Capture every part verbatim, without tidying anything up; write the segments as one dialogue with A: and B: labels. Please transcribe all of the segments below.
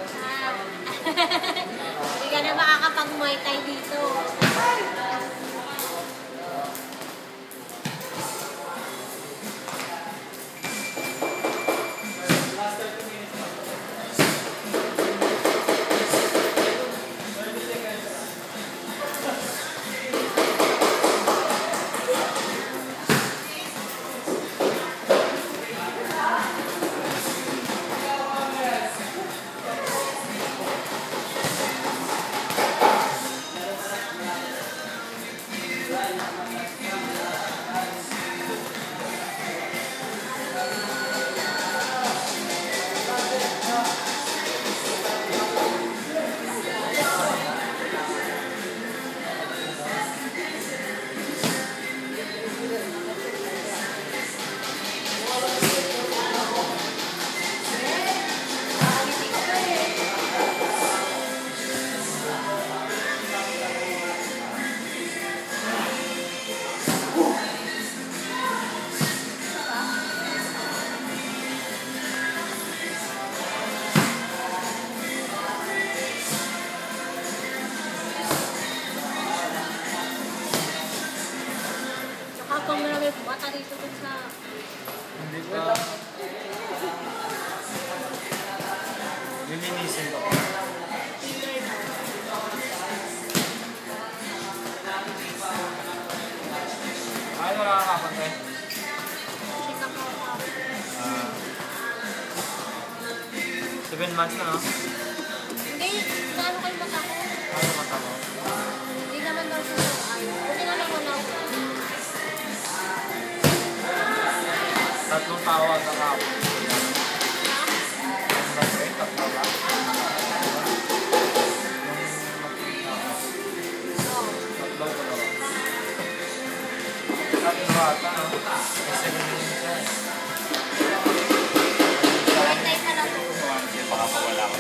A: Hindi ka na makakapag-muay thai dito. Kung marami bumata dito dun sa...
B: Hindi pa... Lilinisin ko. Ay, nakakapantay.
A: Check up ako.
B: Ah... Seven months na, no?
A: Hindi, naano kayo mata ko?
B: Ano mata mo?
A: Hindi naman daw siya sa ayaw. Buti nga lang wala ko.
B: Tatlong tao at nakapon. Tatlo ba? Tatlo ko na ba? Tatlo ba ata, no? Kasi ganyan siya.
A: Muay thai pala po.
B: Baka pawala ko.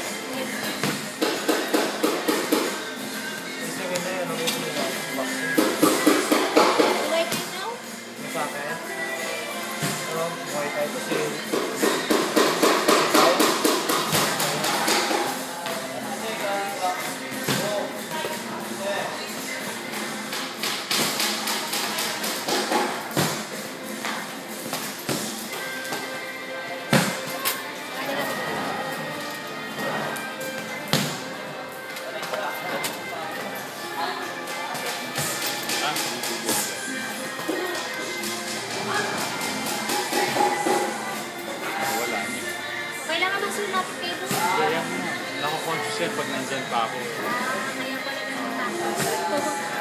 B: Kasi ganyan, ano yung vaccine?
A: Muay thai daw?
B: Ano sa akin? Pero, Muay Thai kasi
A: kailangan masulat kayo doon.
B: kaya naku-conscious yan pag nandyan pa ako.
A: Ah, kaya pala nagtatapos.